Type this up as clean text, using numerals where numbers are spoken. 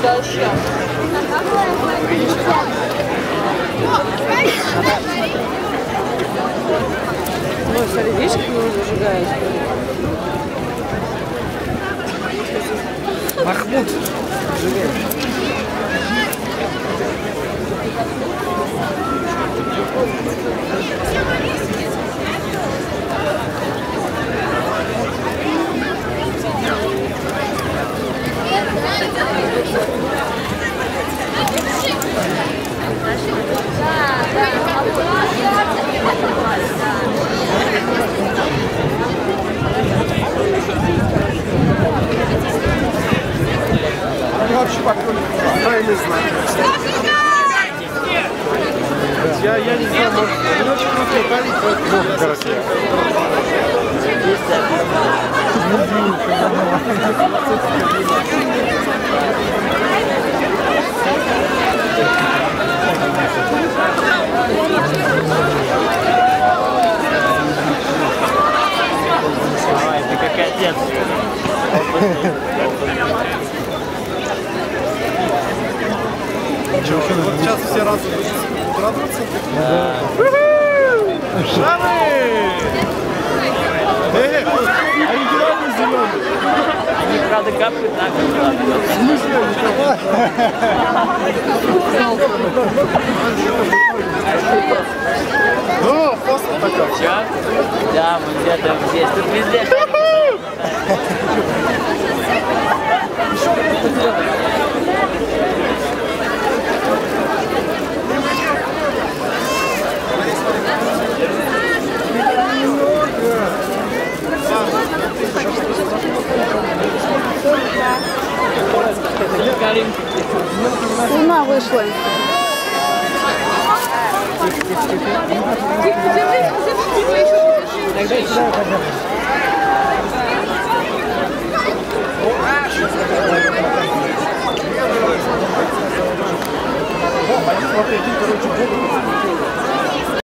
Дальше. Ой, смотри, видишь, как его зажигает? Махмуд. Вообще правильно знаю. Я не знаю, может, не очень круто летали, поэтому короче. Давай, ты как отец. Вот сейчас все радуются. Да. Шамы! Оригинальный зеленый. Они, правда, капают на год. В смысле? Ну, просто такая. Чё? Да, мы где-то здесь. Тут везде. Луна вышла. Тогда сюда